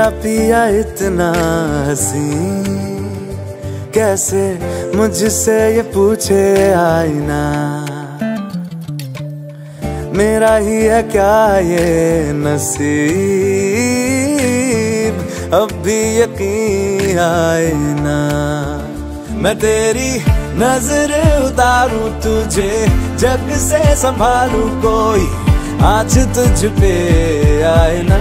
मेरा पिया इतना हंसी, कैसे मुझसे ये पूछे आईना, मेरा ही है क्या ये नसीब, अब भी यकीन आए ना। मैं तेरी नजर उतारूं तुझे, जग से संभालूं कोई आज तुझ पे आए ना।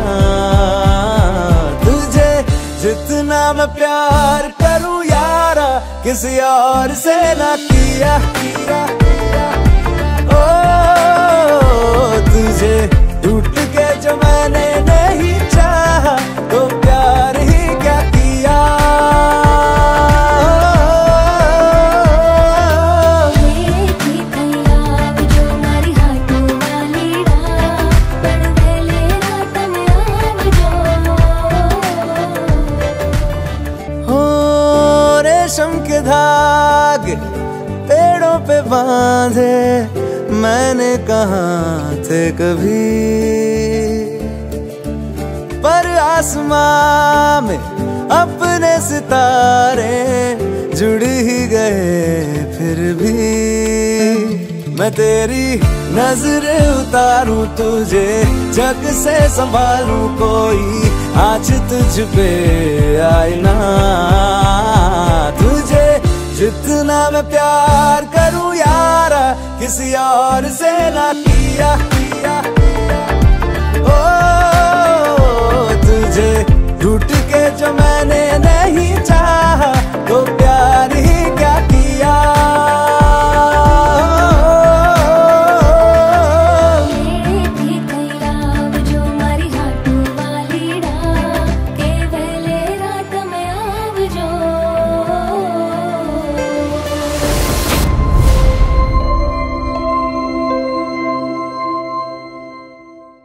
तुझे जितना मैं प्यार करूं यारा, किसी और से ना किया। ओ तुझे टूट के जो मैंने नहीं चाहा, तो प्यार ही क्या किया। रेशम के धागे पेड़ों पे बांधे मैंने कहाँ थे कभी, पर आसमां में अपने सितारे जुड़ ही गए फिर भी। मैं तेरी नजर उतारूं तुझे, जग से संभालूं कोई आज तुझ पे आए ना। तुझे जितना मैं प्यार करूं यारा, किसी और से ना किया। ओ तुझे टूट के जो मैंने नहीं चाहा, तो